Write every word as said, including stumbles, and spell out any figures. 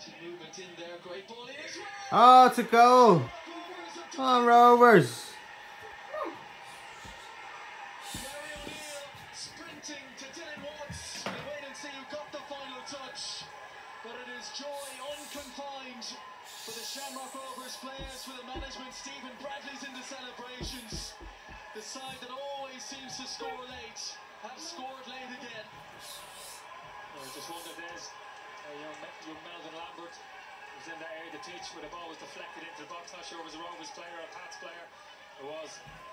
Oh, it's a goal. Come on, Rovers. Sprinting to Dylan Watts. We'll wait and see who got the final touch. But it is joy unconfined for the Shamrock Rovers players, for the management. Stephen Bradley's in the celebrations. The side that always seems to score late have scored late again. Well, just one of those. Uh, young, young Melvin Lambert was in that area of the pitch where the ball was deflected into the box. Not sure it was a Rovers player or a Pats player. It was.